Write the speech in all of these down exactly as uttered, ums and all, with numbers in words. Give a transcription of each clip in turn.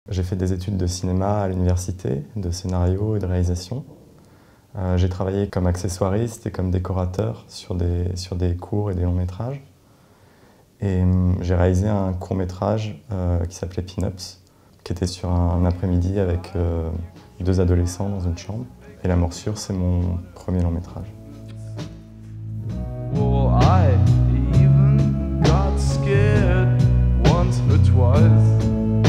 J'ai fait des études de cinéma à l'université, de scénario et de réalisation. Euh, j'ai travaillé comme accessoiriste et comme décorateur sur des, sur des courts et des longs métrages. Et hum, j'ai réalisé un court métrage euh, qui s'appelait Pin-Ups, qui était sur un, un après-midi avec euh, deux adolescents dans une chambre. Et La Morsure, c'est mon premier long métrage. Well, I even got scared once or twice.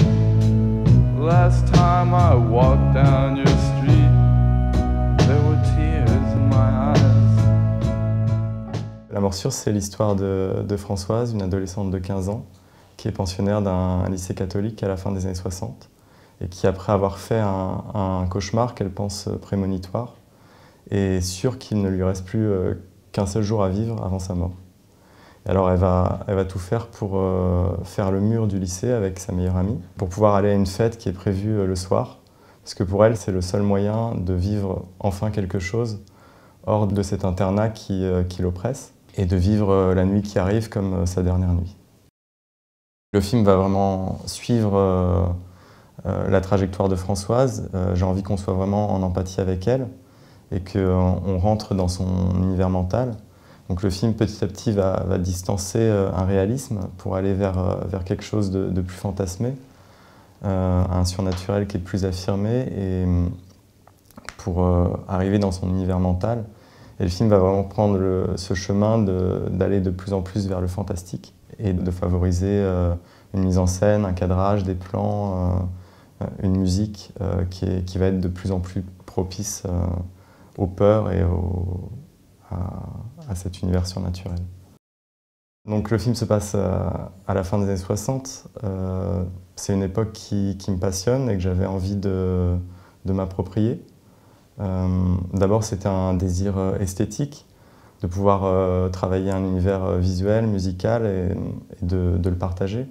Last time I walked down your street, there were tears in my eyes. La Morsure, c'est l'histoire de, de Françoise, une adolescente de quinze ans, qui est pensionnaire d'un lycée catholique à la fin des années soixante, et qui, après avoir fait un, un cauchemar qu'elle pense prémonitoire, est sûre qu'il ne lui reste plus euh, qu'un seul jour à vivre avant sa mort. Et alors elle va, elle va tout faire pour euh, faire le mur du lycée avec sa meilleure amie, pour pouvoir aller à une fête qui est prévue euh, le soir, parce que pour elle, c'est le seul moyen de vivre enfin quelque chose hors de cet internat qui, euh, qui l'oppresse, et de vivre euh, la nuit qui arrive comme euh, sa dernière nuit. Le film va vraiment suivre euh, euh, la trajectoire de Françoise. Euh, j'ai envie qu'on soit vraiment en empathie avec elle, et qu'on rentre dans son univers mental. Donc le film, petit à petit, va, va distancer un réalisme pour aller vers, vers quelque chose de, de plus fantasmé, euh, un surnaturel qui est plus affirmé, et pour euh, arriver dans son univers mental. Et le film va vraiment prendre le, ce chemin d'aller de, de plus en plus vers le fantastique et de favoriser euh, une mise en scène, un cadrage, des plans, euh, une musique euh, qui, est, qui va être de plus en plus propice euh, aux peurs et au, à, à cet univers surnaturel. Donc le film se passe à, à la fin des années soixante. Euh, c'est une époque qui, qui me passionne et que j'avais envie de, de m'approprier. Euh, D'abord, c'était un désir esthétique, de pouvoir euh, travailler un univers visuel, musical et, et de, de le partager.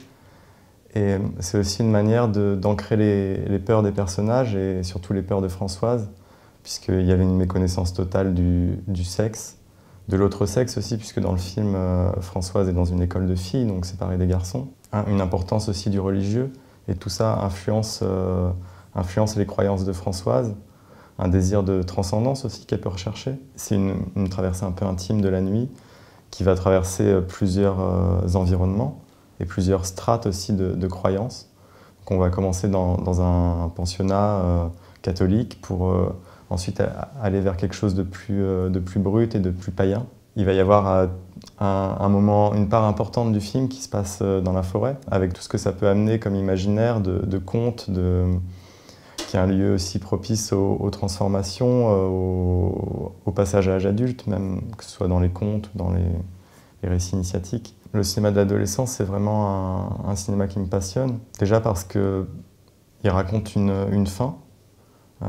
Et c'est aussi une manière d'ancrer les, les peurs des personnages et surtout les peurs de Françoise, puisqu'il y avait une méconnaissance totale du, du sexe, de l'autre sexe aussi, puisque dans le film, euh, Françoise est dans une école de filles, donc séparée des garçons. Hein, une importance aussi du religieux, et tout ça influence, euh, influence les croyances de Françoise, un désir de transcendance aussi qu'elle peut rechercher. C'est une, une traversée un peu intime de la nuit, qui va traverser plusieurs euh, environnements, et plusieurs strates aussi de, de croyances. Donc on va commencer dans, dans un pensionnat euh, catholique pour euh, ensuite aller vers quelque chose de plus, euh, de plus brut et de plus païen. Il va y avoir euh, un, un moment, une part importante du film qui se passe euh, dans la forêt, avec tout ce que ça peut amener comme imaginaire de, de contes, de, qui est un lieu aussi propice aux, aux transformations, euh, au, au passage à l'âge adulte, même que ce soit dans les contes ou dans les, les récits initiatiques. Le cinéma de l'adolescence, c'est vraiment un, un cinéma qui me passionne. Déjà parce qu'il raconte une, une fin, euh,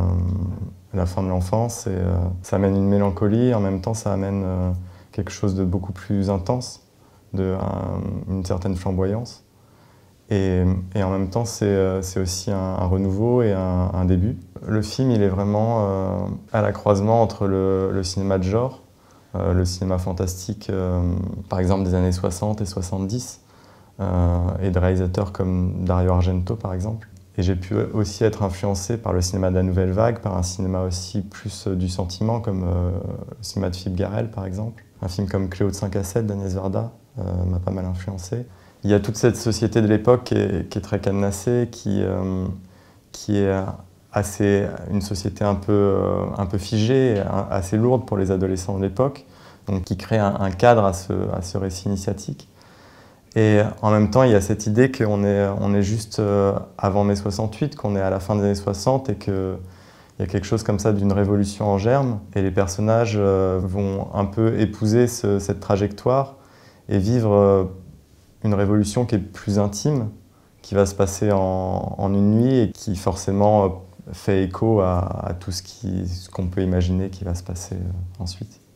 la fin de l'enfance, et euh, ça amène une mélancolie, en même temps ça amène euh, quelque chose de beaucoup plus intense, de, un, une certaine flamboyance. Et, et en même temps, c'est aussi un, un renouveau et un, un début. Le film, il est vraiment euh, à la croisement entre le, le cinéma de genre, Euh, le cinéma fantastique, euh, par exemple des années soixante et soixante-dix, euh, et de réalisateurs comme Dario Argento, par exemple. Et j'ai pu aussi être influencé par le cinéma de la Nouvelle Vague, par un cinéma aussi plus euh, du sentiment, comme euh, le cinéma de Philippe Garrel, par exemple. Un film comme Cléo de cinq à sept d'Agnès Varda euh, m'a pas mal influencé. Il y a toute cette société de l'époque qui, qui est très cadenassée, qui, euh, qui est assez, une société un peu, un peu figée, assez lourde pour les adolescents de l'époque, donc qui crée un, un cadre à ce, à ce récit initiatique. Et en même temps, il y a cette idée qu'on est, on est juste avant mai soixante-huit, qu'on est à la fin des années soixante et qu'il y a quelque chose comme ça d'une révolution en germe. Et les personnages vont un peu épouser ce, cette trajectoire et vivre une révolution qui est plus intime, qui va se passer en, en une nuit et qui forcément fait écho à, à tout ce qu'on ce qu'on peut imaginer qui va se passer ensuite.